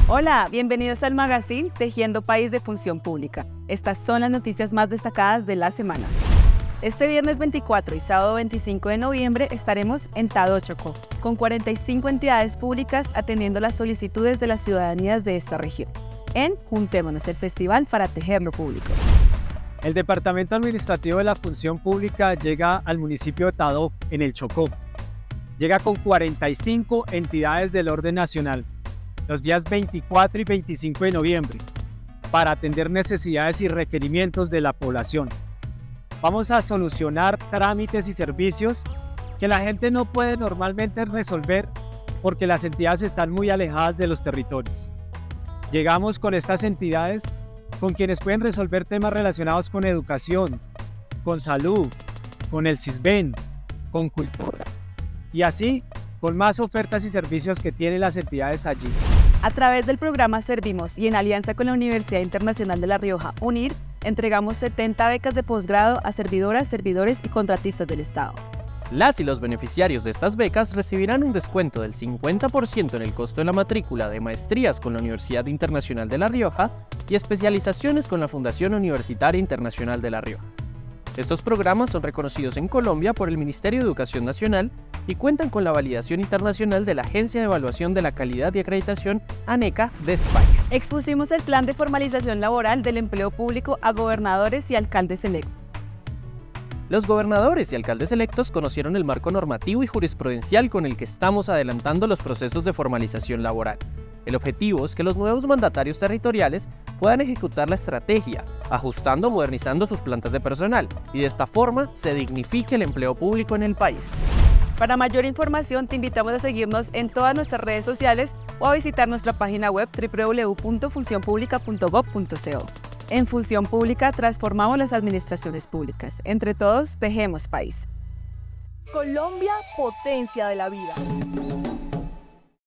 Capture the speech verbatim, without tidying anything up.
Hola, bienvenidos al magazine Tejiendo País de Función Pública. Estas son las noticias más destacadas de la semana. Este viernes veinticuatro y sábado veinticinco de noviembre estaremos en Tado, Chocó, con cuarenta y cinco entidades públicas atendiendo las solicitudes de las ciudadanías de esta región, en Juntémonos, el festival para tejer lo público. El Departamento Administrativo de la Función Pública llega al municipio de Tado, en el Chocó. Llega con cuarenta y cinco entidades del orden nacional, los días veinticuatro y veinticinco de noviembre, para atender necesidades y requerimientos de la población. Vamos a solucionar trámites y servicios que la gente no puede normalmente resolver porque las entidades están muy alejadas de los territorios. Llegamos con estas entidades con quienes pueden resolver temas relacionados con educación, con salud, con el CISBEN, con cultura y así con más ofertas y servicios que tienen las entidades allí. A través del programa Servimos y en alianza con la Universidad Internacional de La Rioja, UNIR, entregamos setenta becas de posgrado a servidoras, servidores y contratistas del Estado. Las y los beneficiarios de estas becas recibirán un descuento del cincuenta por ciento en el costo de la matrícula de maestrías con la Universidad Internacional de La Rioja y especializaciones con la Fundación Universitaria Internacional de La Rioja. Estos programas son reconocidos en Colombia por el Ministerio de Educación Nacional y cuentan con la validación internacional de la Agencia de Evaluación de la Calidad y Acreditación ANECA de España. Expusimos el plan de formalización laboral del empleo público a gobernadores y alcaldes electos. Los gobernadores y alcaldes electos conocieron el marco normativo y jurisprudencial con el que estamos adelantando los procesos de formalización laboral. El objetivo es que los nuevos mandatarios territoriales puedan ejecutar la estrategia, ajustando o modernizando sus plantas de personal, y de esta forma se dignifique el empleo público en el país. Para mayor información te invitamos a seguirnos en todas nuestras redes sociales o a visitar nuestra página web doble u doble u doble u punto función pública punto gob punto co. En Función Pública transformamos las administraciones públicas. Entre todos, tejemos país. Colombia, potencia de la vida.